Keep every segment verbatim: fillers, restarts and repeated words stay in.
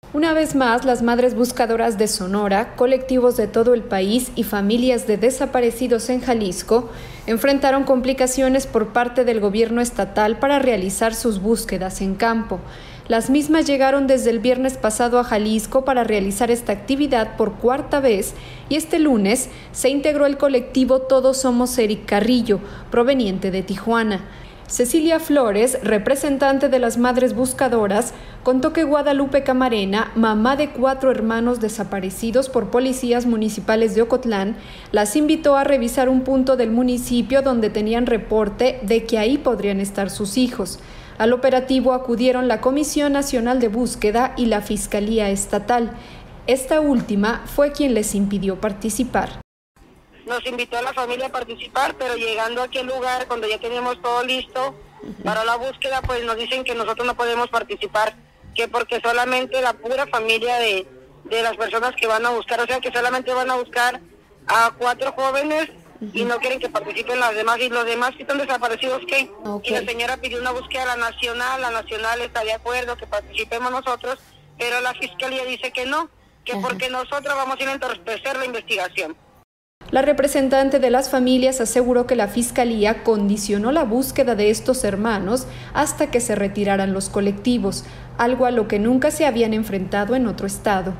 Una vez más, las Madres Buscadoras de Sonora, colectivos de todo el país y familias de desaparecidos en Jalisco enfrentaron complicaciones por parte del gobierno estatal para realizar sus búsquedas en campo. Las mismas llegaron desde el viernes pasado a Jalisco para realizar esta actividad por cuarta vez y este lunes se integró el colectivo Todos Somos Eric Carrillo, proveniente de Tijuana. Cecilia Flores, representante de las Madres Buscadoras, contó que Guadalupe Camarena, mamá de cuatro hermanos desaparecidos por policías municipales de Ocotlán, las invitó a revisar un punto del municipio donde tenían reporte de que ahí podrían estar sus hijos. Al operativo acudieron la Comisión Nacional de Búsqueda y la Fiscalía Estatal. Esta última fue quien les impidió participar. Nos invitó a la familia a participar, pero llegando a aquel lugar, cuando ya teníamos todo listo para la búsqueda, pues nos dicen que nosotros no podemos participar, que porque solamente la pura familia de, de las personas que van a buscar, o sea que solamente van a buscar a cuatro jóvenes y no quieren que participen las demás, y los demás que están desaparecidos, ¿qué? Okay. Y la señora pidió una búsqueda a la nacional, la nacional está de acuerdo que participemos nosotros, pero la fiscalía dice que no, que Ajá. porque nosotros vamos a ir a entorpecer la investigación. La representante de las familias aseguró que la Fiscalía condicionó la búsqueda de estos hermanos hasta que se retiraran los colectivos, algo a lo que nunca se habían enfrentado en otro estado.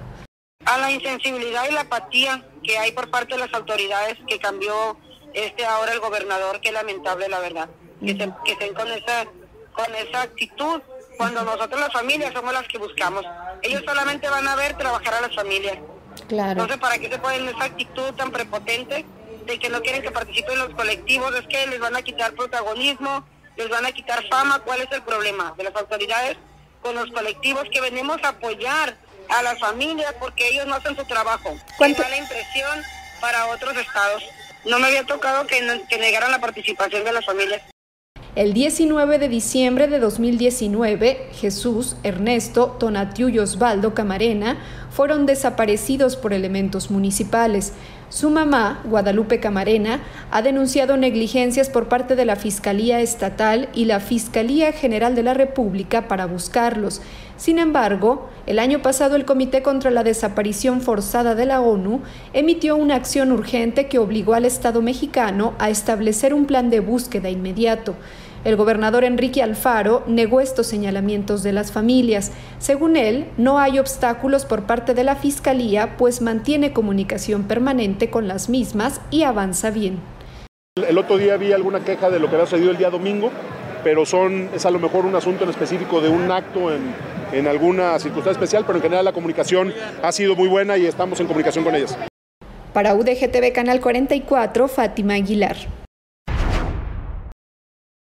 A la insensibilidad y la apatía que hay por parte de las autoridades que cambió este ahora el gobernador, que es lamentable la verdad, que, se, que estén con esa, con esa actitud, cuando nosotros las familias somos las que buscamos. Ellos solamente van a ver trabajar a las familias. Claro. Entonces, ¿para qué se ponen esa actitud tan prepotente de que no quieren que participen en los colectivos? Es que les van a quitar protagonismo, les van a quitar fama. ¿Cuál es el problema de las autoridades con los colectivos que venimos a apoyar a las familias porque ellos no hacen su trabajo? ¿Cuánto? Que da la impresión para otros estados. No me había tocado que, que negaran la participación de las familias. El diecinueve de diciembre de dos mil diecinueve, Jesús, Ernesto, Tonatiu y Osvaldo Camarena fueron desaparecidos por elementos municipales. Su mamá, Guadalupe Camarena, ha denunciado negligencias por parte de la Fiscalía Estatal y la Fiscalía General de la República para buscarlos. Sin embargo, el año pasado el Comité contra la Desaparición Forzada de la ONU emitió una acción urgente que obligó al Estado mexicano a establecer un plan de búsqueda inmediato. El gobernador Enrique Alfaro negó estos señalamientos de las familias. Según él, no hay obstáculos por parte de la Fiscalía, pues mantiene comunicación permanente con las mismas y avanza bien. El otro día vi alguna queja de lo que había sucedido el día domingo, pero son, es a lo mejor un asunto en específico de un acto en, en alguna circunstancia especial, pero en general la comunicación ha sido muy buena y estamos en comunicación con ellas. Para U D G T V Canal cuarenta y cuatro, Fátima Aguilar.